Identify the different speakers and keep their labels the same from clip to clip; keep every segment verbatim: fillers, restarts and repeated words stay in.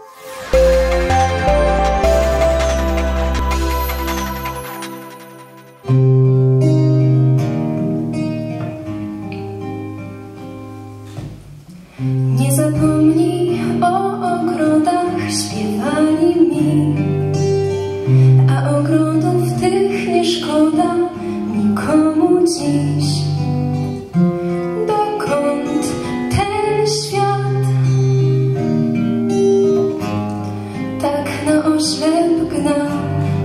Speaker 1: Nie zapomnij o ogrodach, śpiewali mi, a ogrodów tych nie szkoda nikomu dziś. Dokąd ten świat tak na oślep gna?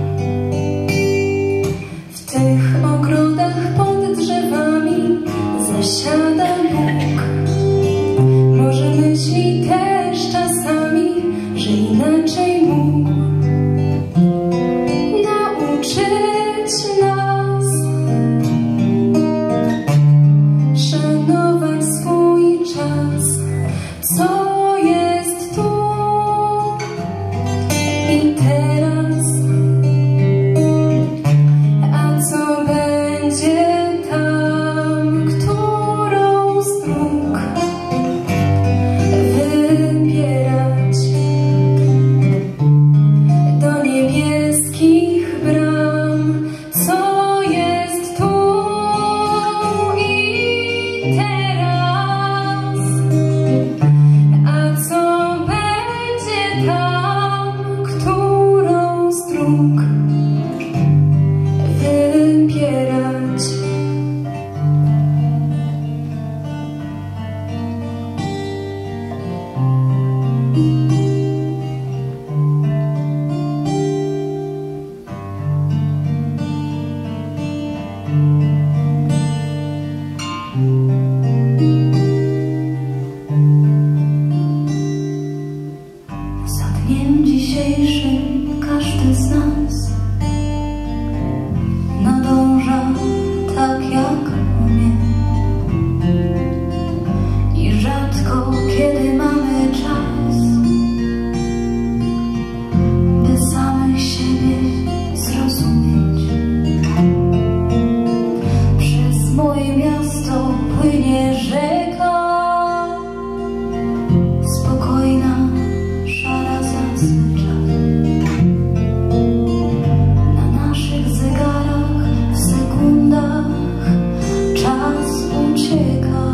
Speaker 1: W tych ogrodach pod drzewami zasiada Bóg. Może myśli też czasami, że inaczej mógł nauczyć nas szanować swój czas, co jest tu i teraz, a co będzie tam, którą z dróg wybierać. Do niebieskich bram, co jest tu i teraz, a co będzie tam, którą z dróg wybierać. Za dniem dzisiejszym każdy z nas nadąża tak jak umie i rzadko kiedy mamy czas, by samych siebie zrozumieć. Przez moje miasto płynie rzeka, spokojna, szara zazwyczaj. Na naszych zegarach w sekundach czas ucieka.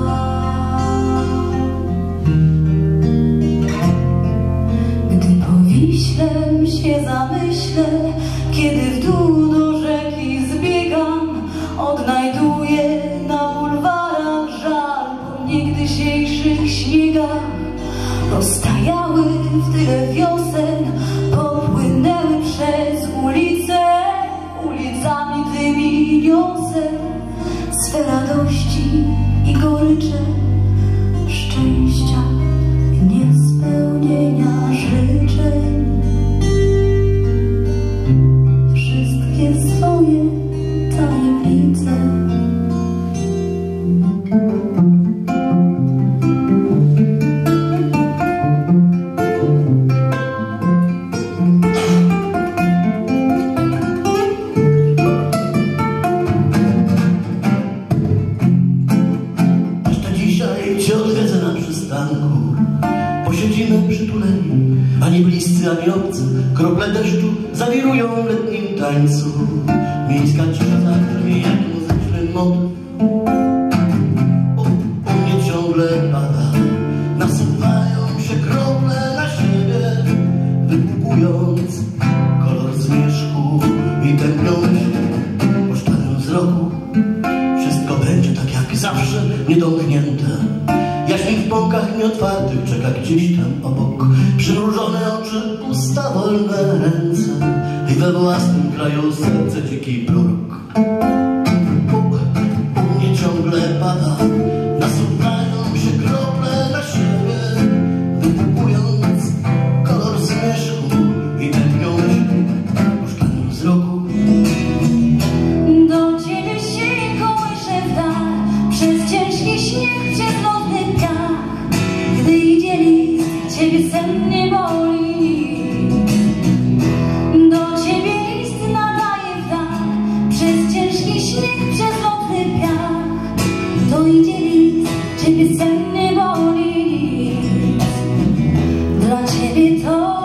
Speaker 1: Gdy po Wiśle się zamyślę, kiedy w dół do rzeki zbiegam, odnajduję na bulwarach żal po niegdysiejszych śniegach. Roztajały w tyle wiosen, popłynęły przez ulice, ulicami tymi niosę swe radości i gorycze, szczęścia i niespełnienia życzeń. Wszystkie swoje tajemnice.
Speaker 2: Posiedzimy przytuleni, ani bliscy, ani obcy. Krople deszczu zawirują w letnim tańcu. Miejska cisza zakrwi jak muzyczny motyw. U, u mnie ciągle pada, nasuwają się krople na siebie, wypłukując kolor zmierzchu i tępią się po szklanym wzroku. Wszystko będzie tak jak zawsze, niedomknięte. Jaśmin w pąkach nieotwartych czeka gdzieś tam obok. Przymrużone oczy, pusta, wolne ręce i we własnym kraju serce dziki prorok. U, u mnie ciągle pada, nasuwają się krople na siebie, wypłukując kolor zmierzchu i tępią się po szklanym wzroku.
Speaker 1: Do ciebie się kołysze w dal, przez ciężki śnieg, przez lotny piach. Gdy idzie list, ciebie sen nie boli. Do ciebie list nadaje w dal, przez ciężki śnieg, przez lotny piach. To idzie list, ciebie sen nie boli. Dla ciebie to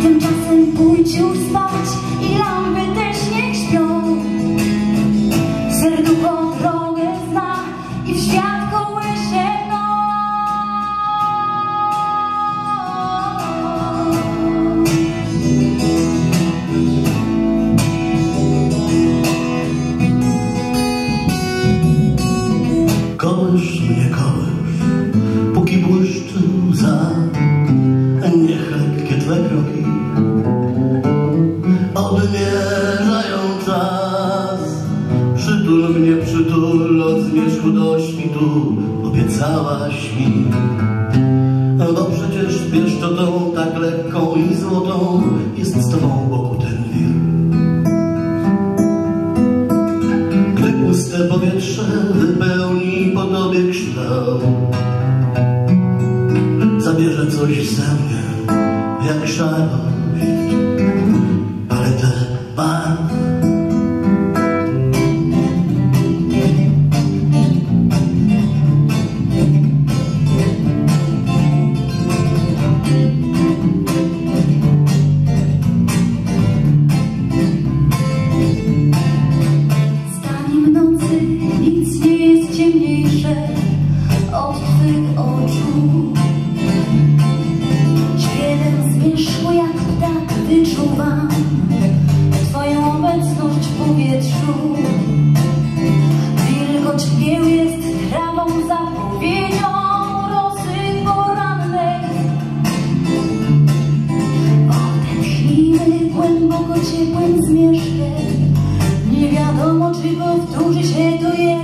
Speaker 1: Tymczasem pójdź już spać i lampy też niech śpią. Serducho drogę zna i w świat kołysze mną.
Speaker 2: Kołysz mnie, kołysz, póki błyszczy łza. Niech lekkie twe kroki odmierzają czas. Przytul mnie, przytul od zmierzchu do świtu, obiecałaś mi. Bo przecież pieszczotą tak lekką i złotą jest z tobą boku ten wir. Gdy puste powietrze wypełni po tobie kształt, zabierze coś ze mnie jak szarość, paletę barw.
Speaker 1: Zdaniem nocy nic nie jest ciemniejsze od twych oczu. Wyczuwam twoją obecność w powietrzu. Wilgoć mgieł jest trawą, zapowiedzią rosy porannej. Odetchnijmy głęboko ciepłym zmierzchem. Nie wiadomo, czy powtórzy się to jest.